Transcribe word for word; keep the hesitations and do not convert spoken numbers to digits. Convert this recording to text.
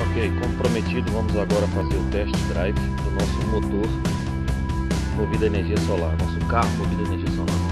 Ok, como prometido, vamos agora fazer o test drive do nosso motor movido a energia solar, nosso carro movido a energia solar.